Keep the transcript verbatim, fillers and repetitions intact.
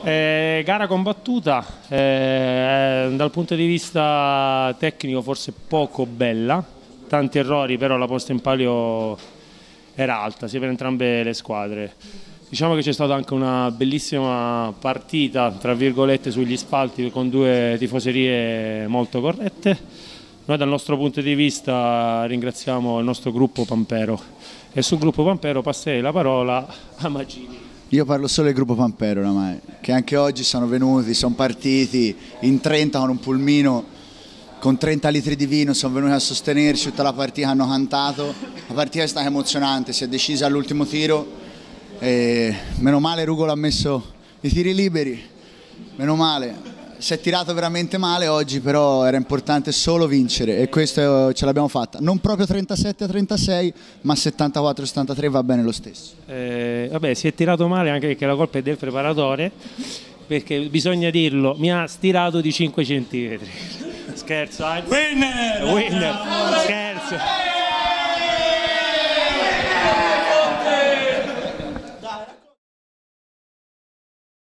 Eh, gara combattuta, eh, dal punto di vista tecnico forse poco bella, tanti errori, però la posta in palio era alta sia per entrambe le squadre. Diciamo che c'è stata anche una bellissima partita, tra virgolette, sugli spalti con due tifoserie molto corrette. Noi dal nostro punto di vista ringraziamo il nostro gruppo Pampero e sul gruppo Pampero passerei la parola a Magini. Io parlo solo del gruppo Pampero oramai, che anche oggi sono venuti, sono partiti in trenta con un pulmino, con trenta litri di vino, sono venuti a sostenerci tutta la partita, hanno cantato. La partita è stata emozionante, si è decisa all'ultimo tiro, e meno male Ruggolo ha messo i tiri liberi, meno male. Si è tirato veramente male oggi, però era importante solo vincere e questo ce l'abbiamo fatta. Non proprio trentasette a trentasei, ma settantaquattro a settantatré va bene lo stesso. Eh, vabbè, si è tirato male anche perché la colpa è del preparatore, perché bisogna dirlo, mi ha stirato di cinque centimetri. Scherzo, eh? Winner! Winner! Scherzo!